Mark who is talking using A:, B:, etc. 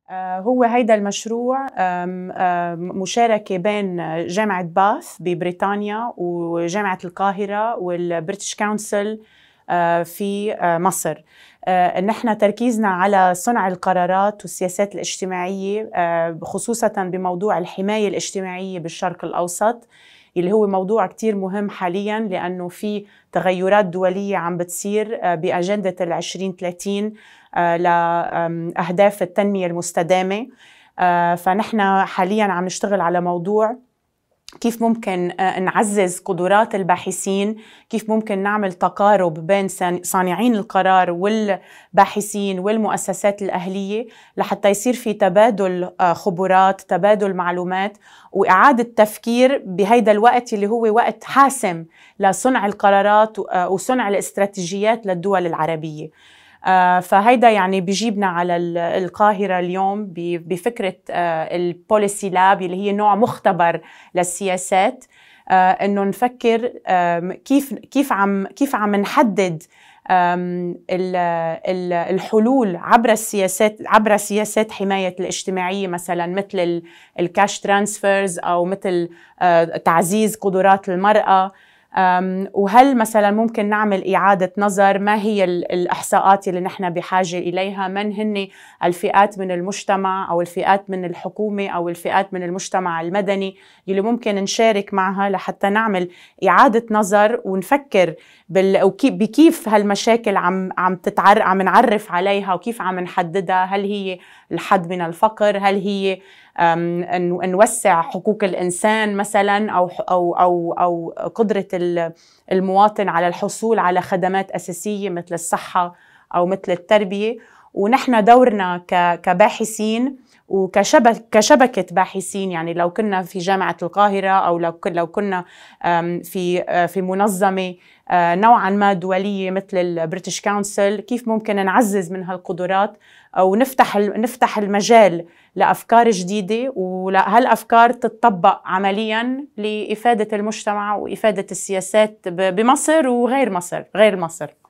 A: هو هيدا المشروع مشاركة بين جامعة باث ببريطانيا وجامعة القاهرة والبريتش كونسل في مصر. نحن تركيزنا على صنع القرارات والسياسات الاجتماعية، خصوصاً بموضوع الحماية الاجتماعية بالشرق الأوسط، اللي هو موضوع كتير مهم حالياً، لأنه في تغيرات دولية عم بتصير بأجندة 2030 لأهداف التنمية المستدامة. فنحن حالياً عم نشتغل على موضوع كيف ممكن نعزز قدرات الباحثين، كيف ممكن نعمل تقارب بين صانعين القرار والباحثين والمؤسسات الأهلية لحتى يصير في تبادل خبرات، تبادل معلومات، وإعادة تفكير بهيدا الوقت اللي هو وقت حاسم لصنع القرارات وصنع الاستراتيجيات للدول العربية. فهيدا يعني بيجيبنا على القاهرة اليوم بفكرة البوليسي لاب، اللي هي نوع مختبر للسياسات، إنه نفكر كيف عم نحدد الحلول عبر سياسات حماية الاجتماعية، مثلا مثل الكاش ترانسفيرز، أو مثل تعزيز قدرات المرأة. وهل مثلا ممكن نعمل إعادة نظر ما هي الإحصاءات اللي نحن بحاجة إليها، من هن الفئات من المجتمع أو الفئات من الحكومة أو الفئات من المجتمع المدني اللي ممكن نشارك معها لحتى نعمل إعادة نظر ونفكر بكيف هالمشاكل عم نعرف عليها وكيف عم نحددها. هل هي الحد من الفقر؟ هل هي نوسع حقوق الإنسان مثلا، أو قدرة المواطن على الحصول على خدمات أساسية مثل الصحة أو مثل التربية. ونحن دورنا كباحثين وكشبكة باحثين، يعني لو كنا في جامعة القاهرة أو لو كنا في منظمة نوعا ما دولية مثل البريتش كونسل، كيف ممكن نعزز من هالقدرات أو نفتح المجال لأفكار جديدة، وهالأفكار تتطبق عمليا لإفادة المجتمع وإفادة السياسات بمصر وغير مصر، غير مصر.